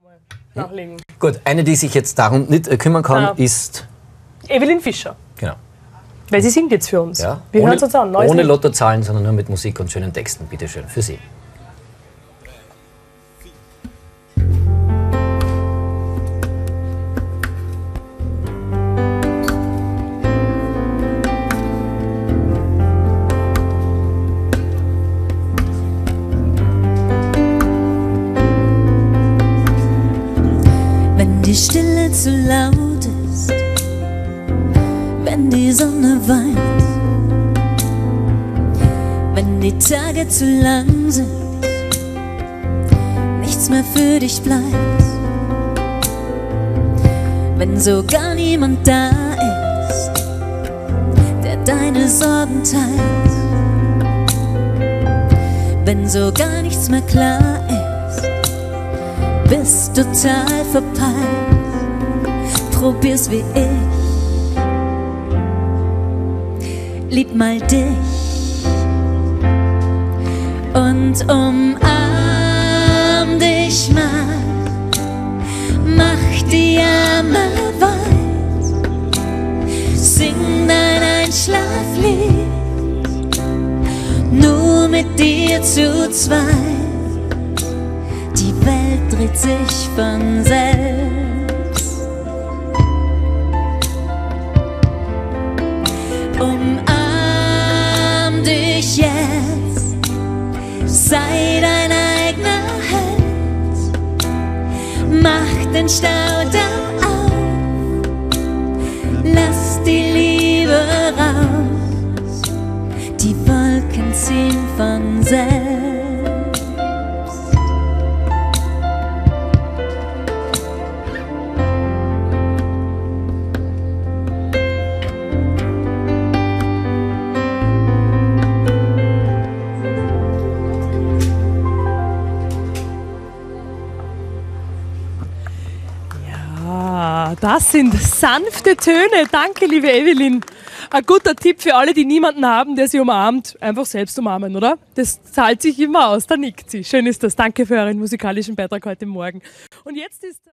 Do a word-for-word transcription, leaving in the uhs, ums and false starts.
nachlegen. Gut, eine, die sich jetzt darum nicht äh, kümmern kann, Ja. ist... Evelyn Fischer. Genau. Weil sie singt jetzt für uns. Ja. Wir ohne, hören es uns an. Neues ohne Lied. Lottozahlen, sondern nur mit Musik und schönen Texten. Bitte schön, für Sie. Wenn die Stille zu laut ist, wenn die Sonne weint, wenn die Tage zu lang sind, nichts mehr für dich bleibt, wenn so gar niemand da ist, der deine Sorgen teilt, wenn so gar nichts mehr klar ist, bist total verpeilt, probier's wie ich, lieb mal dich und umarm dich mal, mach die Arme weit, sing dein Einschlaflied, nur mit dir zu zweit. Die Welt dreht sich von selbst. Umarm dich jetzt, sei dein eigener Held, mach den Staudamm auf, lass die Liebe raus, die Wolken ziehen von selbst. Ah, das sind sanfte Töne. Danke, liebe Evelyn. Ein guter Tipp für alle, die niemanden haben, der sie umarmt. Einfach selbst umarmen, oder? Das zahlt sich immer aus. Da nickt sie. Schön ist das. Danke für euren musikalischen Beitrag heute Morgen. Und jetzt ist...